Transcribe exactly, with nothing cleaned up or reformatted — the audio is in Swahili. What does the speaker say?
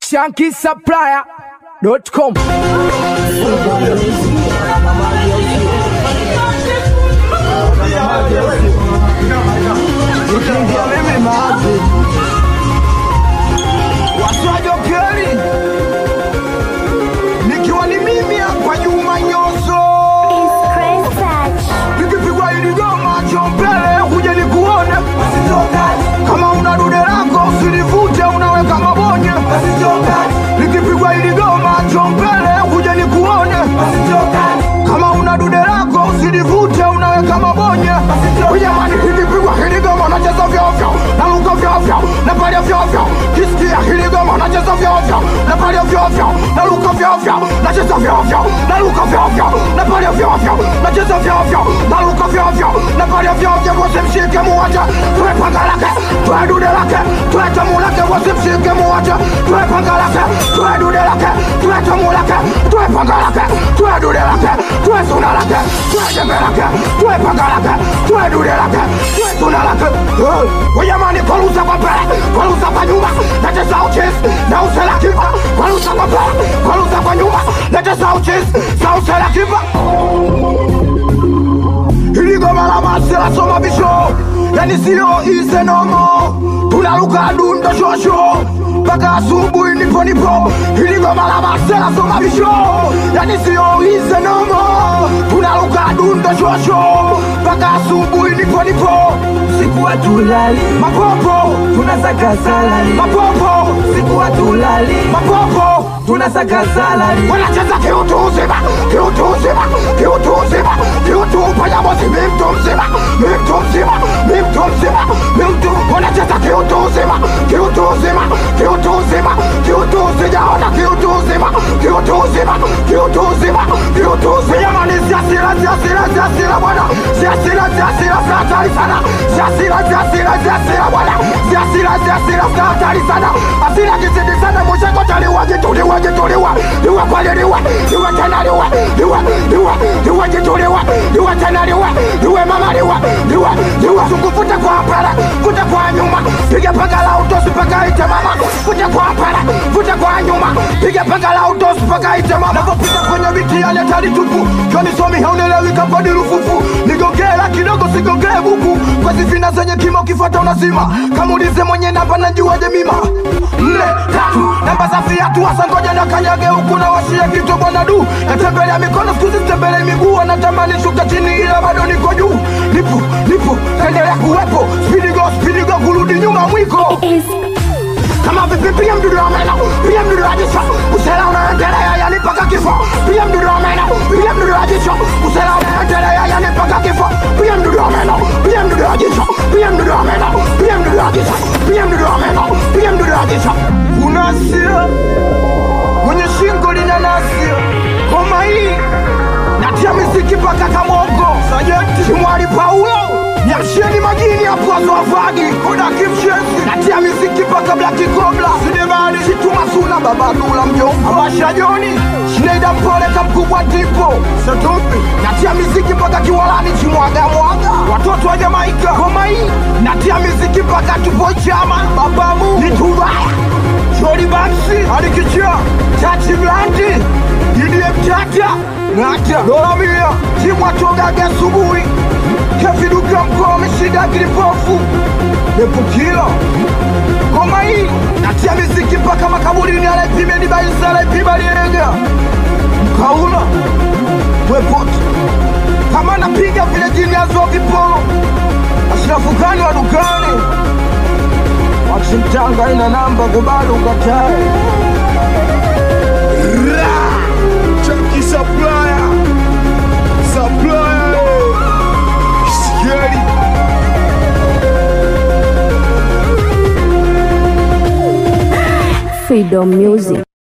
Shanky Supplier dot com. Waswajo Keli nikiwa ni mimi hapa Juma Nyoso, nikipigwa ili goma chombele kuja nikuone, kama una dude lako usinivute unaweka mabonye, nikipigwa ili goma chombele kuja nikuone, kama una dude lako usinivute unaweka mabonye. Jamani, nikipigwa hili goma nacheza vyovyo, naluka vyovyo, napalia vyovyo, kisikia hili goma nacheza vyovyo, napalia vyovyo, naluka vyovyo, nacheza vyovyo, naluka vyovyo, napalia vyovyo, nacheza vyovyo, naluka vyovyo, napalia vyovyo. Wasimshike muacha, tuwe panga lake, tuwe dude lake, tuwe tamu lake. Wasimshike muacha, tuwe panga lake, tuwe dude lake, tuwe tamu lake, tuwe panga lake, tuwe dude lake, tuwe suna lake, tuwe jembe lake, tuwe panga lake, tuwe dude lake, tuwe suna lake. Wajamani, kwalusa kwa mbele, kwalusa kwa nyuma, nacheza uchisi, na usela kipa. Kwalusa kwa mbele, kwalusa kwa nyuma, nacheza uchisi, na usela kipa. Hili goma la masela soma bisho, yani siyo ize nomo, tunaluka dundo shosho mpaka asubuhi nipo nipo. Hili goma la masela soma bisho, yani siyo ize nomo, tunaluka dundo shosho mpaka asubuhi nipo nipo. Siku watulali mapopo, tunasaka salari. mapopo, Siku watulali mapopo, tunasaka salari. wanacheza kiutu uzima, kiutu uzima, kiutu uzima, kiutu upayamozi. Mimtu mzima, mimtu mzima, mimtu mzima, mimtu. Wanacheza kiutu uzima, kiutu uzima, kiutu uzima, kiutu usijaona, kiutu uzima, kiutu uzima, kiutu uzima, kiutu uzima. Jamani, siasira, siasira, siasira bwana, siasira, siasira, hatari sana. Siasira, siasira, siasira bwana, siasira, siasira, hatari sana. Asira kizidi sana, mshako taliwa, jituliwa, jituliwa, liwa pale liwa, liwa tena liwa, liwa, liwa, liwa jituliwa, liwa tena liwa, liwa mama liwa, liwa, liwa. Sungufuta kwa mpala, futa kwa nyuma, piga paka la utosi paka ite mama. Futa kwa mpala, futa kwa nyuma, piga paka la utosi paka ite mama. Napopita kwenye biti ya letari tupu, kani somi haunelewi kapadi rufufu. Nigongela kidogo sigongele buku, kwa zifina zenye kimo kifata unazima. Kamulize mwenye namba na juwa jemima. Nne, tatu, namba za fiatu wasangoja na kanyage huku na washia kitu bwana du. Natembelea mikono skuzi tembelea miguu, natamani shuka chini ila bado niko juu. Nipo, nipo, tendelea kuwepo, speedy go, speedy go, kurudi nyuma mwiko. Kama vipi pia mdudu wa meno, pia mdudu wa jicho, usela unaendelea yani paka kifo. Pia mdudu wa meno, pia mdudu wa jicho, usela unaendelea yani paka kifo. Pia mdudu wa meno, pia mdudu wa jicho, pia mdudu wa meno, pia mdudu wa jicho, pia mdudu wa meno, pia mdudu wa jicho. Unasia mwenye shingo lina nasia, koma hii natia miziki paka kamongo. Sajenti Shimwari Paulo, nyamsheni majini hapo azwafagi, kuda kimshenzi. Natia miziki paka Black Cobra, Sidebani, Shituma Suna, Baba Dula mjomba, Amasha Joni, Schneider Mpole kamkubwa tipo, Satupi. Natia miziki paka Kiwalani, Chimwaga Mwaga, watoto wa Jamaika, koma hii. Natia miziki paka Tupo Chama, Babamu, Nitubaya, Jody Baxi, Alikicha, Chachi Blandi, Didi Mtata, Nata, Dola Mia, Chimwa Toga Gasubui, Kefiduka mko mishida kilipofu, Epo Kila. Koma hii, natia miziki mpaka makaburini, alaipime ni baisa, alaipima lienga. Mkauna, wepote, kama napiga vile jini azo vipolo, Ashrafukani wa dukani. Wakshimtanga ina namba kubali ukatae. Shanky Supplier, Supplier, scary. Freedom Music.